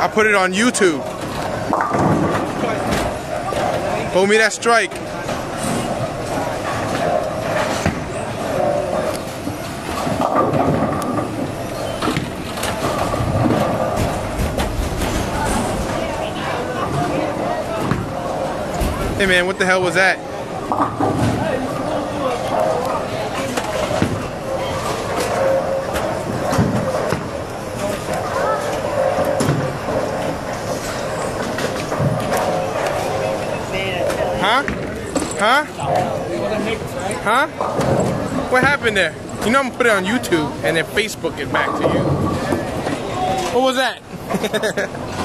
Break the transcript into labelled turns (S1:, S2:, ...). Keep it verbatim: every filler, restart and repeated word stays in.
S1: I put it on YouTube. Hold me that strike. Hey man, what the hell was that? Huh? Huh? Huh? What happened there? You know I'm gonna put it on YouTube and then Facebook it back to you. What was that?